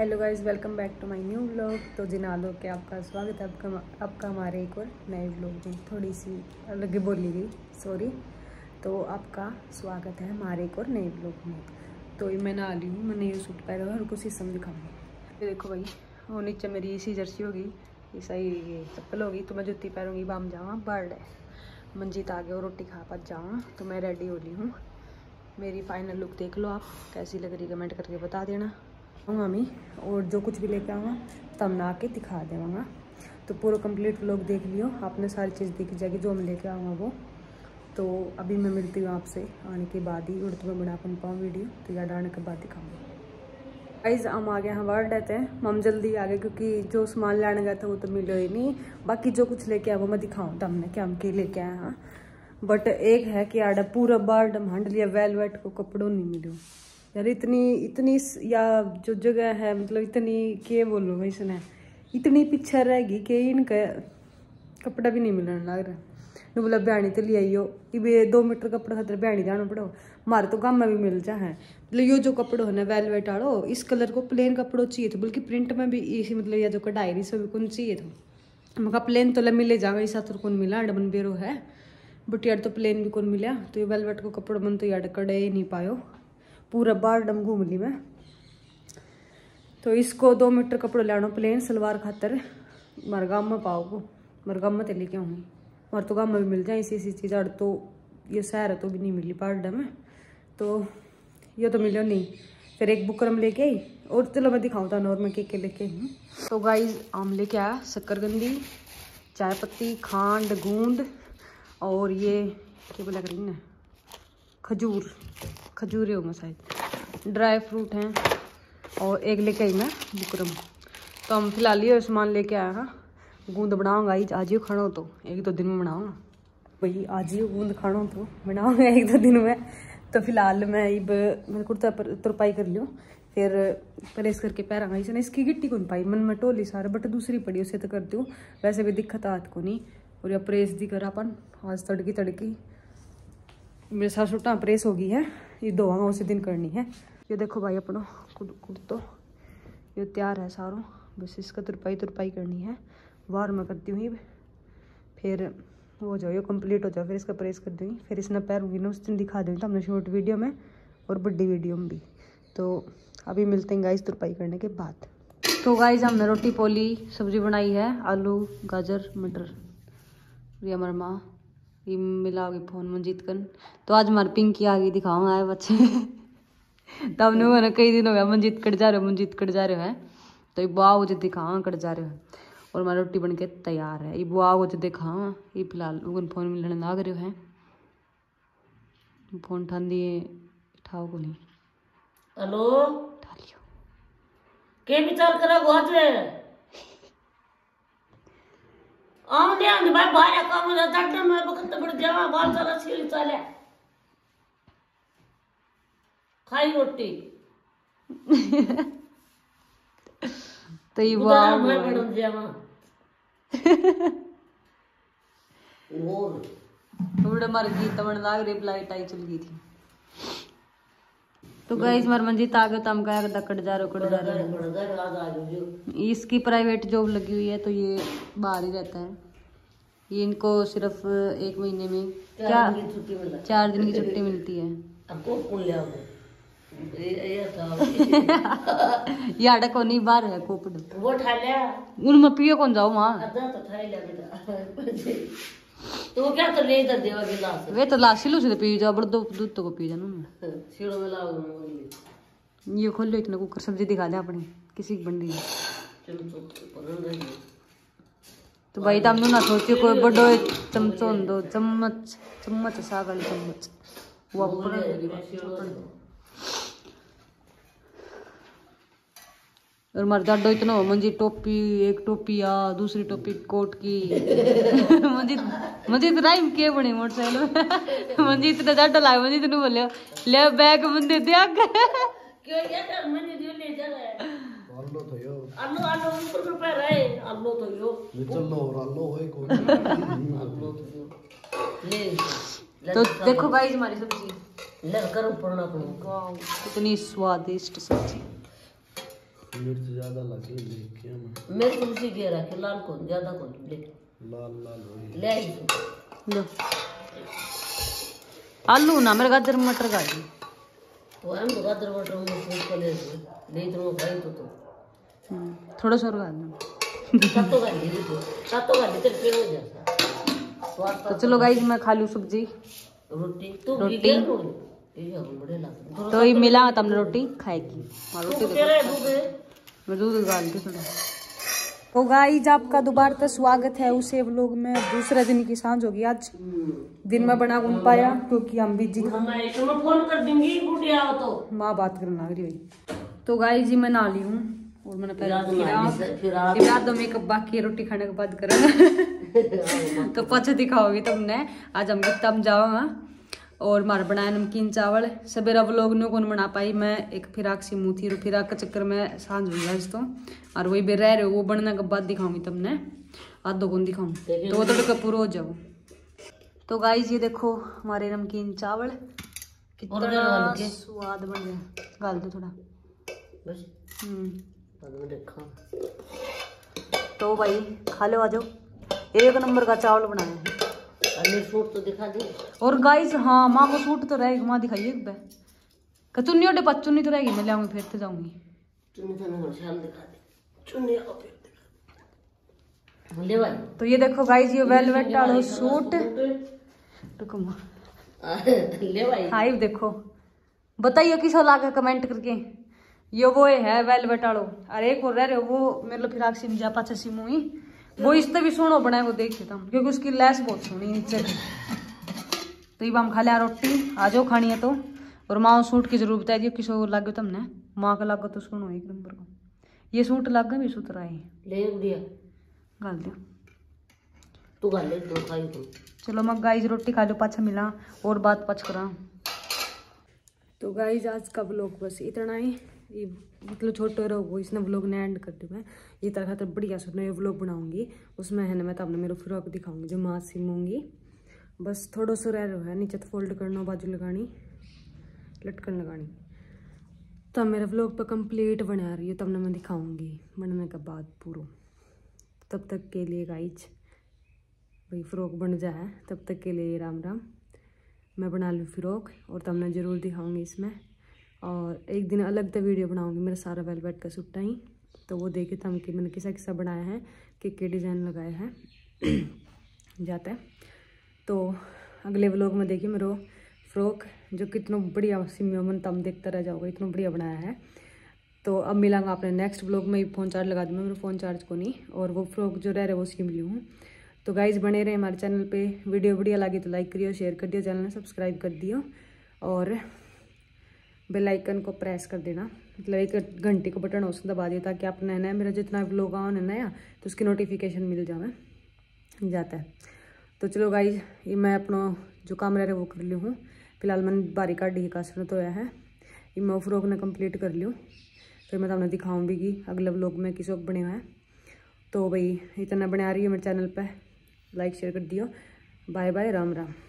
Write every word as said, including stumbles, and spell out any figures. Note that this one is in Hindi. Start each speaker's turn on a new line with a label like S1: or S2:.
S1: Hello guys, welcome back to my new vlog. तो जिनालो के आपका स्वागत है आपका आपका हमारे एक और नए व्लॉग में। थोड़ी सी अलग बोली गई, सॉरी। तो आपका स्वागत है हमारे एक और नए व्लॉग में। तो ये मैं ना ली हूँ, मैंने ये सूट पहना हुआ, उनको शीशम दिखाऊंगी। ये देखो भाई, वो नीचे मेरी इसी जर्सी होगी, ऐसा ही ये चप्पल होगी। तो मैं जुत्ती पहनूंगी, बाम जाऊँ बर्ड है मंजीत आगे और रोटी खा पा जाऊँ। तो मैं रेडी हो ली हूँ। मेरी फाइनल लुक देख लो आप, कैसी लग रही कमेंट करके बता देना। मम्मी और जो कुछ भी लेके आऊँगा तब ना आके दिखा देवांगा। तो पूरा कंप्लीट व्लॉग देख लियो, आपने सारी चीज़ दिख जाएगी जो मैं लेके आऊँगा वो। तो अभी मैं मिलती हूँ आपसे आने के बाद ही, और तुम्हें बना पन पाऊँ वीडियो, तो याद आने के बाद दिखाऊँगी। गाइस हम आ गए हैं, वर्ड रहते हैं हम जल्दी आ गए क्योंकि जो सामान लाने गया था वो तो मिलो ही नहीं। बाकी जो कुछ लेके आया वो मैं दिखाऊँ तब हमने क्या हम के लेके आए। हाँ बट एक है कि आड़ा पूरा बार हंड लिया, वेलवेट को कपड़ों नहीं मिलो यार। इतनी इतनी या जो जगह है, मतलब इतनी के बोलो भाई सुना, इतनी पीछे रहेगी कि इनका कपड़ा भी नहीं मिलने लग रहा। नु बोला बयानी तो ले आइयो, ये दो मीटर कपड़ा खातर बयानी जाना पड़ो। हमारे तो गाँव में भी मिल जाए। मतलब ये जो कपड़ो है ना वेलवेट आड़ो, इस कलर को प्लेन कपड़ो चाहिए था, बल्कि प्रिंट में भी इसी मतलब या जो कढ़ाई से भी कौन चाहिए था। मका प्लेन तो मिले जाएगा, इस तो कौन मिला डबन बेरो है, बट यार तो प्लेन भी कौन मिला। तो ये वेलवेट को कपड़ा मन तो यार कड़े ही नहीं पायो, पूरा बार डम घूम ली मैं। तो इसको दो मीटर कपड़ो लानो प्लेन सलवार खातर मरगाम में पाओ, मरगाम में तो लेके आऊँगी। और तो गाँव में भी मिल जाए इसी इसी चीज़। और तो ये शहर है तो भी नहीं मिली पार्डा में, तो ये तो मिलो नहीं। फिर एक बुकरम लेके आई, और चलो मैं दिखाऊँ था और मैं के के लेके आई हूँ। तो गाइस आम लेके आया शक्करगंदी, चाय पत्ती, खांड, गूंद, और ये क्या बोला करेंगे ना, खजूर खजूरे होंगे शायद, ड्राई फ्रूट हैं, और एक लेके आई मैं बुकरम। तो हम फिलहाल ये सामान लेके आया हाँ। गूंद बनाऊंगा आज आज ही खाना तो एक दो दिन में बनाऊंगा भाई, आज ही गूंद खाना तो बनाऊंगा एक दो दिन में। तो फिलहाल मैं अब मैं कुर्ता पर तुरपाई कर लियो, फिर प्रेस करके पैरा इसने इसकी गिट्टी कौन पाई मन में टोली सारा, बट दूसरी पड़ी उसे तो करती हूँ। वैसे भी दिक्कत हाथ को नहीं, और या प्रेस दी कर अपन आज तड़की तड़की मेरे साथ सुटा प्रेस होगी है, ये दो हाँ उसी दिन करनी है। ये देखो भाई अपना कुर्तो ये तैयार है सारों, बस इसका तुरपाई तुरपाई करनी है। वार मैं करती हूँ, फिर हो जाओ ये कंप्लीट हो जाओ, फिर इसका प्रेस कर दूँगी, फिर इसने पैरूँगी ना उस दिन दिखा दूँगी तो हमने शॉर्ट वीडियो में और बड़ी वीडियो में भी। तो अभी मिलते हैं गाइस तुरपाई करने के बाद। तो गाइस हमने रोटी पोली सब्जी बनाई है, आलू गाजर मटर, ये हमारा माँ ये मिलाओगे फोन मंजीत कर। तो आज हमारी पिंकी आ गई, दिखाऊंगा आए बच्चे तब हमने मैंने कई दिन हो गया मंजीत कट जा रहे हो मंजीत कट जा रहे हैं। तो ये बुआ मुझे दिखाऊंगा कट जा रहे हो, और हमारी रोटी बन के तैयार है। ये बुआ मुझे दिखाऊंगा, ये फिलहाल उन फोन में लड़ने लग रहे हैं, फोन ठान दिए ठाओ को नहीं।
S2: हेलो उठा लियो के विचार करा गोज आम दे आम भाई बाहर काम ना डट में वक्त बढ़ जावा बाल चला सील चले खाई रोटी
S1: तो ये वाह
S2: मैं बढ़ जावा और
S1: थोड़ा मर गई तमन लाग रे लाइट आई चल गई थी। तो गाइस मर मंजीत आ गए तो हम कहा कट जा रहे कट जा रहे। इसकी प्राइवेट जॉब लगी हुई है तो ये बाहर ही रहता है। ये इनको सिर्फ एक महीने में क्या चार दिन की छुट्टी मिलती है। यार को नहीं बाहर है कोपड़
S2: वो ठा लिया
S1: उनमें पियो कौन जाओ वहाँ
S2: तो क्या तो ले इधर देवा गिलास
S1: वे तो लासी लो से पी जाओ बड़ा दूध तो को पी जाना
S2: सीढ़ो में लाओ।
S1: ये खोल लो इतना कुकर सब्जी दिखा दे अपनी किसी की बंडी है। तो भाई तम ना सोचियो कोई बड़ो चमचो दो चम्मच चम्मच साग वाली चम्मच वो अपना। और मर जाडो इतना हो मंजी टोपी एक टोपी आ दूसरी टोपी कोट की मंजी मंजी तो राइम के बने मोटरसाइकिल में मंजी इतना जाडो लाए मंजी तनु बोले ले बैग बंदे दे आगे
S2: क्यों ये कर मंजी दियो ले जा रहा है आलो तो यो आलो आलो ऊपर पर पे रहे आलो तो यो चल लो और आलो होए को आलो तो यो ले
S1: तो देखो गाइस हमारी सब्जी
S2: ले करो पड़ना पड़ो
S1: वाओ कितनी स्वादिष्ट सब्जी।
S2: मिर्च ज्यादा लगी देख के मैं मिर्च उसी के रखे लाल को ज्यादा को ले लाल लाल हो ले लो
S1: आलू ना मेरे गाजर मटर का
S2: तो हम तो गाजर मटर में को ले ले तो भाई तो तो
S1: थोड़ा सा और डाल
S2: सातो का ले तो सातो का ले फिर हो जाता
S1: तो चलो गाइस मैं खा लूं सब्जी
S2: रोटी तो रोटी
S1: तो ये मिला तुमने रोटी खाएगी रोटी मैं दूध डाल दी थोड़ा। तो गाइस आपका दोबारा स्वागत है उसे व्लॉग में। दूसरे दिन की सांझ होगी आज, दिन में बना नहीं पाया क्योंकि हम बिजी
S2: फोन कर देंगी तो
S1: माँ बात करने लग रही हुई। तो गाइस जी मैं नहा ली हूँ और मैंने पहले तो मेकअप बाकी है, रोटी खाने के बाद करेंगे तो पछे दिखाओगी तुमने। आज हम तब जाओगा और मार बनाया नमकीन चावल। सवेरा व्लॉग ने कौन बना पाई, मैं एक फिराक सी मुँह थी, फिराक के चक्कर में सांझ हो गया तो और वही भी रह रहे वो बनने के बाद दिखाऊंगी तुमने, आधो कौन दिखाऊँ तो वो तड़का पूरा हो जाओ। तो गाइस ये देखो हमारे नमकीन चावल कितना स्वाद बन गया, गाल दो थोड़ा तो भाई खा लो, आ जाओ। एक नंबर का चावल बनाया है।
S2: सूट तो दिखा दे।
S1: और गाइस हाँ माँ को सूट तो रहेगी, माँ दिखाइए एक बार। चुन्नी ओटे पास चुन्नी तो रहेगी, मैं ले आऊंगी फिर तो जाऊंगी।
S2: चुन्नी तो नहीं शाल दिखा दे, चुन्नी आओ फिर दिखा ले भाई। तो
S1: ये देखो गाइस ये वेलवेट वाला सूट रुको माँ
S2: ले भाई।
S1: हाँ ये देखो बताइए किसो लाके कमेंट करके। ये वो है वेलवेट वालो, अरे एक और रह रहे वो मेरे फिराक सिम जा पाछे सिम हुई वो इससे भी सोनो बनाए वो देख लेता हूँ क्योंकि उसकी लैस बहुत सोनी नीचे की। तो ये हम खा लिया रोटी, आ जाओ खानी है तो। और माँ सूट की जरूर बता दियो किसो लागो तुमने, माँ का लागो तो सुनो एक नंबर को। ये सूट लाग भी सुतरा है
S2: ले दिया
S1: गाल दियो
S2: तू गाल ले दो खाई तो।
S1: चलो मैं गाइस रोटी खा लो पाछा मिला और बात पच करा। तो गाइस आज का व्लॉग बस इतना ही, ये मतलब छोटे रहो इसने व्लॉग ने एंड कर दूँ मैं। ये तरह खातर बढ़िया सुनना ये व्लॉग बनाऊंगी, उसमें है ना मैं तब मेरे फ्रॉक दिखाऊंगी जो माँ सिमूंगी। बस थोड़ा सा रह रहा है नीचे तो फोल्ड करना, बाजू लगानी, लटकन लगानी। तो मेरे व्लॉग पर कंप्लीट बना रही है तब ना मैं दिखाऊंगी बनने के बाद पूरा। तब तक के लिए गाइज भाई फ्रॉक बन जाए तब तक के लिए राम राम। मैं बना लूँ फ्रॉक और तब मैं ज़रूर दिखाऊंगी इसमें। और एक दिन अलग तो वीडियो बनाऊंगी मेरा सारा वेलवेट का सूट ही, तो वो देखे तम कि मैंने किसा किसा बनाया है कि के डिज़ाइन लगाया है जाता है। तो अगले व्लॉग में देखिए मेरा फ्रॉक जो कितना बढ़िया सिमियो मन तम देखता रह जाओगे, इतना बढ़िया बनाया है। तो अब मिलांगा अपने नेक्स्ट व्लॉग में। फ़ोन चार्ज लगा दूँगा, मेरा फ़ोन चार्ज को नहीं। और वो फ्रॉक जो रह रहा है वो सिम ली हूँ। तो गाइज बने रहे हमारे चैनल पे, वीडियो बढ़िया लगी तो लाइक करियो, शेयर कर दियो, चैनल ने सब्सक्राइब कर दियो और बेल आइकन को प्रेस कर देना, मतलब एक घंटे को बटन उसने दबा दिया ताकि आप नया नया मेरा जितना व्लॉग आओ ना नया तो उसकी नोटिफिकेशन मिल जाए जाता है। तो चलो गाइज ये मैं अपना जो काम रह रहा है वो कर ली हूँ। फिलहाल मैंने बारी काटी का कसरत होया है, ये मैं फ्रॉक ने कंप्लीट कर लियो फिर मैं तुमने दिखाऊँ भी कि अगले व्लॉग में किस वक्त बने हुआ है। तो भाई इतना बना रही है मेरे चैनल पर, लाइक शेयर कर दियो। Bye bye, Ram Ram.